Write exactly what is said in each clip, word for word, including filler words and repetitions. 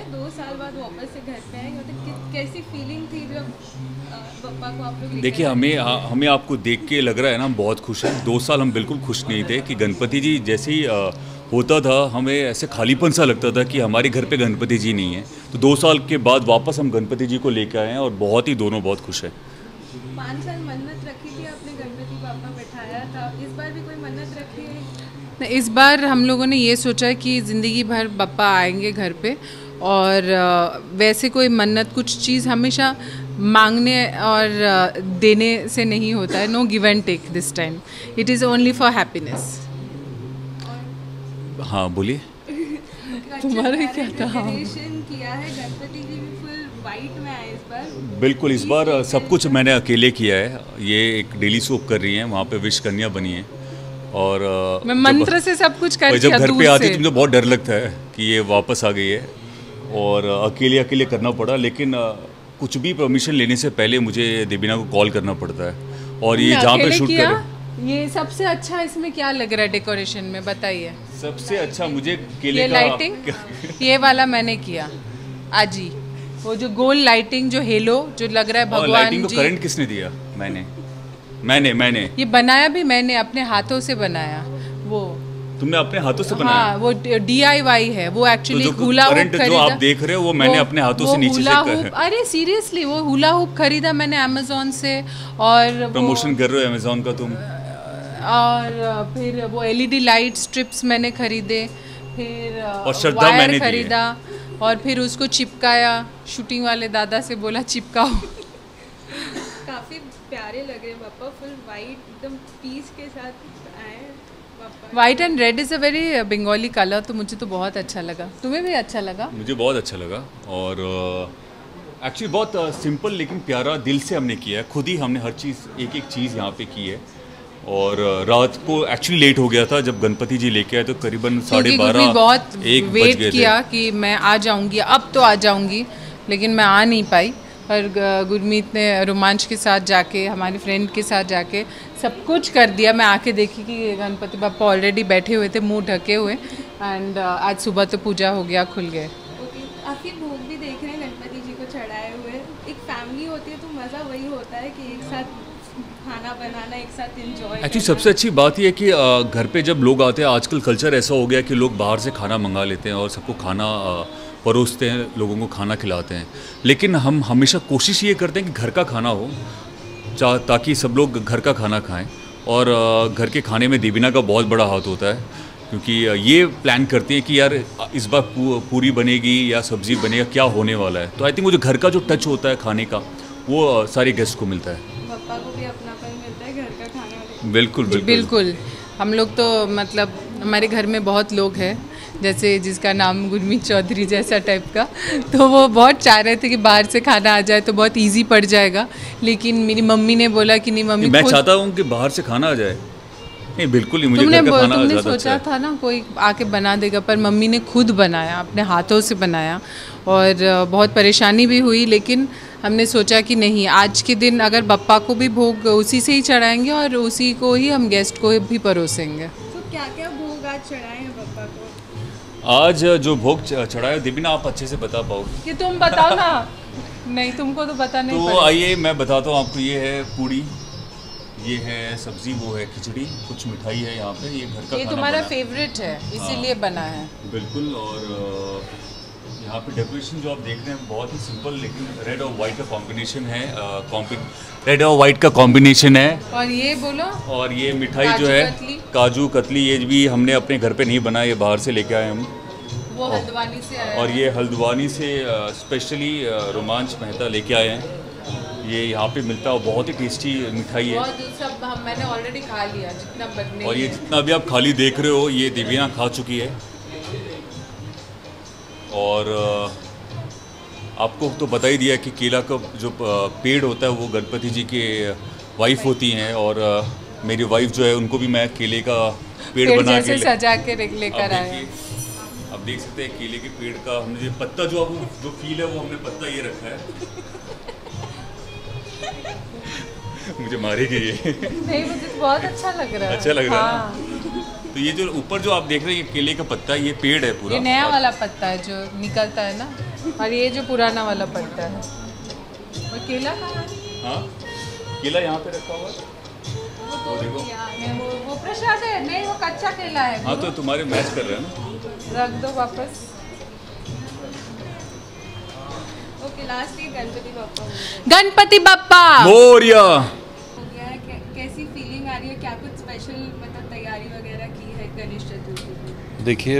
है, दो साल बाद वापस से घर पे आए, मतलब कैसी फीलिंग थी जब पापा को आप लोग? देखिए, हमें हमें आपको देख के लग रहा है ना हम बहुत खुश हैं। दो साल हम बिल्कुल खुश नहीं थे कि गणपति जी जैसे ही आ, होता था हमें ऐसे खालीपन सा लगता था कि हमारे घर पे गणपति जी नहीं है। तो दो साल के बाद वापस हम गणपति जी को लेकर आए हैं और बहुत ही दोनों बहुत खुश हैं। पाँच साल मन्नत रखी थी आपने, गणपति पापा बैठाया था, इस बार भी कोई मन्नत रखी है? इस बार हम लोगों ने ये सोचा है कि ज़िंदगी भर पप्पा आएंगे घर पे, और वैसे कोई मन्नत कुछ चीज़ हमेशा मांगने और देने से नहीं होता है। No give and take this time, it is only for happiness. हाँ बोलिए। तुम्हारा क्या था? किया है, गणपति जी भी फुल वाइट में आए इस बार। बिल्कुल, इस बार सब कुछ मैंने अकेले किया है। ये एक डेली सोप कर रही हैं, वहाँ पे विश कन्या बनी है और मैं मंत्र से सब कुछ कर जब घर पे आती तो मुझे बहुत डर लगता है कि ये वापस आ गई है और अकेले अकेले करना पड़ा। लेकिन कुछ भी परमिशन लेने से पहले मुझे देबीना को कॉल करना पड़ता है। और ये जहाँ पे शूट कर, ये सबसे अच्छा इसमें क्या लग रहा है डेकोरेशन में, बताइए? सबसे अच्छा मुझे केले ये का लाइटिंग ये वाला मैंने किया आज ही, वो जो गोल लाइटिंग, जो हेलो जो लग रहा है भगवान लाइटिंग जी। को करंट किसने दिया? मैंने मैंने मैंने ये बनाया भी मैंने, अपने हाथों से बनाया। वो तुमने अपने हाथों से बनाया? हाँ, वो डी आई वाई है वो एक्चुअली। तो हुला हुप खरीदा, जो आप देख रहे हो वो मैंने वो, अपने हाथों से नीचे से कर... अरे सीरियसली वो हुला हुप खरीदा मैंने अमेज़न से। और प्रमोशन कर रहे हो अमेज़न का तुम? और फिर वो L E D light strips मैंने खरीदे, फिर और श्रद्धा मैंने खरीदा, और फिर उसको चिपकाया। शूटिंग वाले दादा से बोला चिपकाओ। काफ़ी प्यारे लग रहे पापा, फुल वाइट एकदम पीस के साथ आए पापा। White and red is a very Bengali colour, तो मुझे तो बहुत अच्छा लगा। तुम्हें भी अच्छा लगा? मुझे बहुत अच्छा लगा। और एक्चुअली uh, बहुत सिंपल uh, लेकिन प्यारा, दिल से हमने किया है। खुद ही हमने हर चीज़ एक एक चीज़ यहाँ पे की है। और uh, रात को एक्चुअली लेट हो गया था जब गणपति जी लेके आए, तो करीबन साढ़े बारह बहुत एक वेट किया कि मैं आ जाऊँगी, अब तो आ जाऊँगी, लेकिन मैं आ नहीं पाई। और गुरमीत ने रोमांच के साथ जाके, हमारी फ्रेंड के साथ जाके सब कुछ कर दिया। मैं आके देखी कि गणपति बापा ऑलरेडी बैठे हुए थे, मुंह ढके हुए। एंड आज सुबह तो पूजा हो गया, खुल गए। आपके भोग भी देख रहे हैं गणपति जी को चढ़ाए हुए। एक फैमिली होती है तो मज़ा वही होता है कि एक साथ खाना बनाना, एक साथ एंजॉय। एक्चुअली सबसे अच्छी बात यह है कि घर पे जब लोग आते हैं, आजकल कल्चर ऐसा हो गया कि लोग बाहर से खाना मंगा लेते हैं और सबको खाना परोसते हैं, लोगों को खाना खिलाते हैं। लेकिन हम हमेशा कोशिश ये करते हैं कि घर का खाना हो, ताकि सब लोग घर का खाना खाएं। और घर के खाने में देबीना का बहुत बड़ा हाथ होता है, क्योंकि ये प्लान करती हैं कि यार इस बार पूरी बनेगी या सब्ज़ी बनेगा, क्या होने वाला है। तो आई थिंक वो जो घर का जो टच होता है खाने का, वो सारे गेस्ट को मिलता है। पापा को भी अपनापन मिलता है घर का खाना। बिल्कुल बिल्कुल, बिल्कुल। हम लोग तो मतलब हमारे घर में बहुत लोग हैं, जैसे जिसका नाम गुरमीत चौधरी जैसा टाइप का, तो वो बहुत चाह रहे थे कि बाहर से खाना आ जाए तो बहुत इजी पड़ जाएगा। लेकिन मेरी मम्मी ने बोला कि नहीं मम्मी, मैं चाहता हूँ कि बाहर से खाना आ जाए। नहीं बिल्कुल ही, मुझे तुमने घर का खाना तुमने ज़्यादा सोचा अच्छा था ना कोई आके बना देगा, पर मम्मी ने खुद बनाया, अपने हाथों से बनाया। और बहुत परेशानी भी हुई, लेकिन हमने सोचा कि नहीं, आज के दिन अगर बप्पा को भी भोग उसी से ही चढ़ाएंगे और उसी को ही हम गेस्ट को भी परोसेंगे। तो क्या क्या भोग आज चढ़ाए हैं बप्पा को? आज जो भोग चढ़ाया, देबीना आप अच्छे से बता पाओगे कि तुम बताओ ना। नहीं, तुमको तो पता नहीं। तो आइए मैं बताता हूँ आपको। ये है पूड़ी, ये है सब्जी, वो है खिचड़ी, कुछ मिठाई है यहाँ पे। ये घर का ये तुम्हारा फेवरेट है, इसीलिए बना है। बिल्कुल। और यहाँ पे डेकोरेशन जो आप देख रहे हैं बहुत ही सिंपल, लेकिन रेड और वाइट का कॉम्बिनेशन है। रेड और वाइट का कॉम्बिनेशन है। और ये बोलो, और ये मिठाई जो है काजू कतली, ये भी हमने अपने घर पे नहीं बनाया, ये बाहर से लेके आए हम। वो हल्द्वानी से आया। और ये हल्द्वानी से स्पेशली रोमांच मेहता लेके आए हैं। ये यहाँ पे मिलता है, बहुत ही टेस्टी मिठाई है। सब हम मैंने ऑलरेडी खा लिया जितना बनने। और ये जितना भी आप खाली देख रहे हो, ये देबीना खा चुकी है। और आपको तो बता ही दिया कि केला का जो पेड़ होता है वो गणपति जी के वाइफ होती हैं। और मेरी वाइफ जो है, उनको भी मैं केले का पेड़, पेड़ बना के सजा के लेकर आए। अब देख सकते हैं केले के पेड़ का हमने पत्ता जो अब जो फील है, वो हमने पत्ता ये रखा है। मुझे मारेगी ये। नहीं, मुझे तो बहुत अच्छा लग रहा है। अच्छा लग रहा है। हाँ। तो ये जो ऊपर जो आप देख रहे हैं ये केले का पत्ता है, ये पेड़ है पूरा। ये नया और वाला पत्ता है जो निकलता है ना, और ये जो पुराना वाला पत्ता है। और केला कहाँ है? हाँ, केला यहाँ पे रखा हुआ है। वो तो वो, वो प्रसाद है, नहीं वो कच्चा केला है। हाँ तो तुम्हारे मैच कर रहे हैं ना, रख दो वापस। ओके, लास्ट ये गणपति बप्पा हो गया। गणपति बप्पा मोरिया। हो गया है, कै- कैसी फीलिंग आ रही है? क्या कुछ स्पेशल मतलब तैयारी वगैरह की है गणेश चतुर्थी की? देखिए,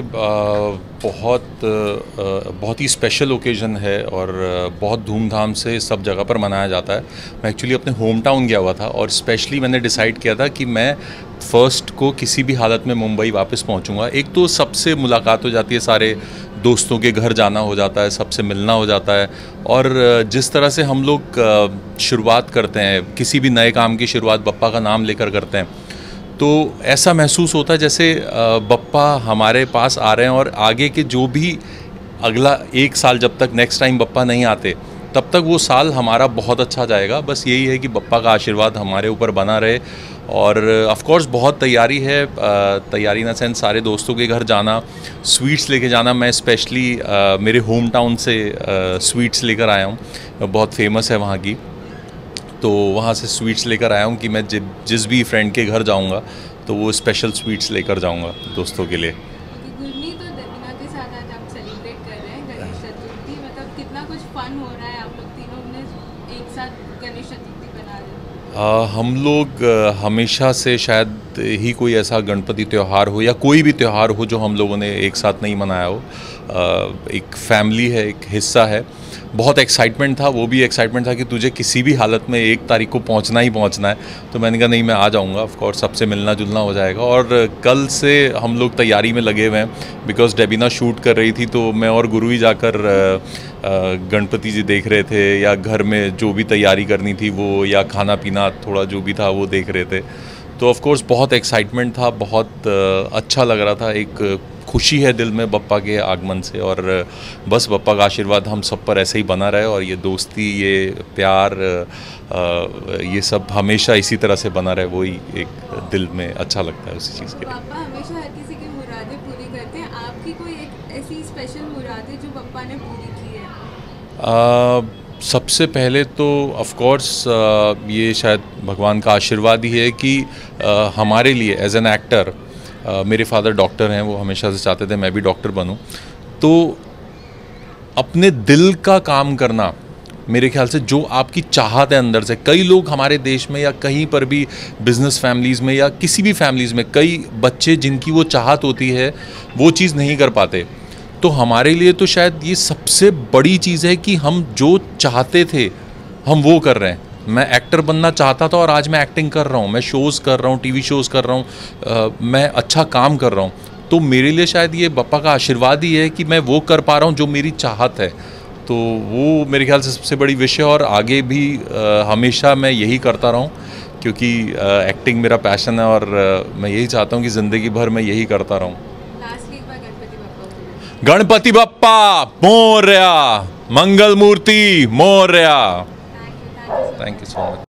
बहुत आ, बहुत ही स्पेशल ओकेज़न है और बहुत धूमधाम से सब जगह पर मनाया जाता है। मैं एक्चुअली अपने होम टाउन गया हुआ था और स्पेशली मैंने डिसाइड किया था कि मैं फ़र्स्ट को किसी भी हालत में मुंबई वापस पहुंचूंगा। एक तो सबसे मुलाकात हो जाती है, सारे दोस्तों के घर जाना हो जाता है, सबसे मिलना हो जाता है। और जिस तरह से हम लोग शुरुआत करते हैं, किसी भी नए काम की शुरुआत बप्पा का नाम लेकर करते हैं, तो ऐसा महसूस होता है जैसे बप्पा हमारे पास आ रहे हैं और आगे के जो भी अगला एक साल, जब तक नेक्स्ट टाइम बप्पा नहीं आते तब तक वो साल हमारा बहुत अच्छा जाएगा। बस यही है कि बप्पा का आशीर्वाद हमारे ऊपर बना रहे। और ऑफ कोर्स बहुत तैयारी है, तैयारी इन सेंस सारे दोस्तों के घर जाना, स्वीट्स लेके जाना। मैं स्पेशली मेरे होम टाउन से स्वीट्स लेकर आया हूँ, बहुत फेमस है वहाँ की, तो वहाँ से स्वीट्स लेकर आया हूँ कि मैं जि, जिस भी फ्रेंड के घर जाऊँगा तो वो स्पेशल स्वीट्स लेकर जाऊँगा दोस्तों के लिए। गुरमीत और देवीना के साथ आज आप सेलिब्रेट कर रहे हैं गणेश चतुर्थी, मतलब कितना कुछ फन हो रहा है? आप लोग तीनों ने एक साथ गणेश चतुर्थी बना रहे हैं। आ, हम लोग आ, हमेशा से शायद ही कोई ऐसा गणपति त्यौहार हो या कोई भी त्यौहार हो जो हम लोगों ने एक साथ नहीं मनाया हो। आ, एक फैमिली है, एक हिस्सा है। बहुत एक्साइटमेंट था, वो भी एक्साइटमेंट था कि तुझे किसी भी हालत में एक तारीख को पहुंचना ही पहुंचना है। तो मैंने कहा नहीं, मैं आ जाऊंगा, ऑफ कोर्स सबसे मिलना जुलना हो जाएगा। और कल से हम लोग तैयारी में लगे हुए हैं, बिकॉज डेबिना शूट कर रही थी तो मैं और गुरु ही जाकर गणपति जी देख रहे थे, या घर में जो भी तैयारी करनी थी वो, या खाना पीना थोड़ा जो भी था वो देख रहे थे। तो ऑफ कोर्स बहुत एक्साइटमेंट था, बहुत अच्छा लग रहा था। एक खुशी है दिल में बप्पा के आगमन से, और बस बप्पा का आशीर्वाद हम सब पर ऐसे ही बना रहे और ये दोस्ती, ये प्यार, ये सब हमेशा इसी तरह से बना रहे। वही एक दिल में अच्छा लगता है उसी चीज़ के लिए। पापा हमेशा हर किसी की मुरादें पूरी करते हैं, आपकी कोई एक ऐसी स्पेशल मुराद है जो पापा ने पूरी की है? आ, सबसे पहले तो ऑफ कोर्स ये शायद भगवान का आशीर्वाद ही है कि आ, हमारे लिए एज एन एक्टर, Uh, मेरे फादर डॉक्टर हैं, वो हमेशा से चाहते थे मैं भी डॉक्टर बनूं। तो अपने दिल का काम करना, मेरे ख्याल से जो आपकी चाहत है अंदर से, कई लोग हमारे देश में या कहीं पर भी बिजनेस फैमिलीज़ में या किसी भी फैमिलीज़ में कई बच्चे जिनकी वो चाहत होती है वो चीज़ नहीं कर पाते। तो हमारे लिए तो शायद ये सबसे बड़ी चीज़ है कि हम जो चाहते थे हम वो कर रहे हैं। मैं एक्टर बनना चाहता था और आज मैं एक्टिंग कर रहा हूँ, मैं शोज़ कर रहा हूँ, टीवी शोज़ कर रहा हूँ, मैं अच्छा काम कर रहा हूँ। तो मेरे लिए शायद ये बप्पा का आशीर्वाद ही है कि मैं वो कर पा रहा हूँ जो मेरी चाहत है। तो वो मेरे ख्याल से सबसे बड़ी विषय, और आगे भी आ, हमेशा मैं यही करता रहा हूँ, क्योंकि आ, एक्टिंग मेरा पैशन है और आ, मैं यही चाहता हूँ कि ज़िंदगी भर मैं यही करता रहूँ। लास्ट एक बार Ganpati Bappa Ganpati Bappa Morya, Mangal Murti Morya. Thank you, thank you. Thank you so much.